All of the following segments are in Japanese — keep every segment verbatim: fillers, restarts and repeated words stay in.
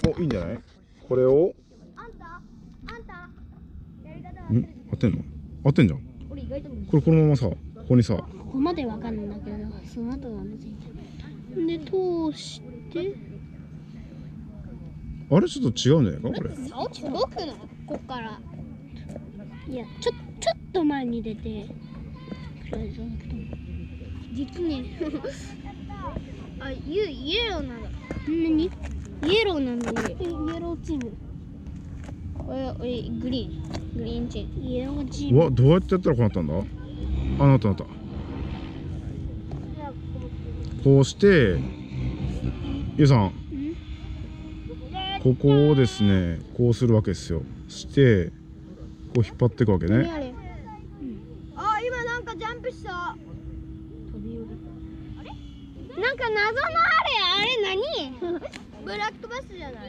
お、いいんじゃない？これを。ん、合ってんの？合ってんじゃん。これこのままさ、ここにさ。 ここまでわかんないんだけど、その後がむずい。で、通して。 あれちょっと違うんじゃないかこれ。 竿違くない？こっから。いや、ちょ、ちょっと前に出て。実ね。あ、イエイエローなんだ。何？イエローなんだね。イエローチーム。おいおい、グリーン。グリーンチーム。イエローチーム。 うわ、どうやってやったらこうなったんだ？あ、なったなった。こうして、ゆうさん。ここをですね、こうするわけですよ。して、こう引っ張っていくわけね。 あ、今なんかジャンプした。飛び降り。あれ？なんか謎のあれ、あれ何？ブラックバスじゃない？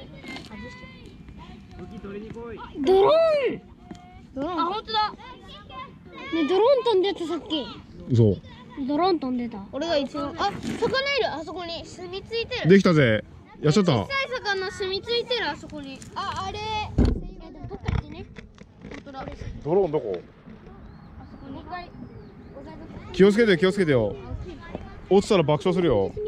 ドローン。ドローン。あ、本当だ。ね、ドローン飛んでたさっき。 嘘。 ドローン飛んでた。俺が一番。あ、魚いる。あそこに住み着いてる。 できたぜ。やっちゃった。 小さい魚住み着いてる、あそこに。あ、あれ。え、でも取ったってね。本当だ。 ドローンどこ？ あそこにかい。 気をつけて気をつけてよ。落ちたら爆笑するよ。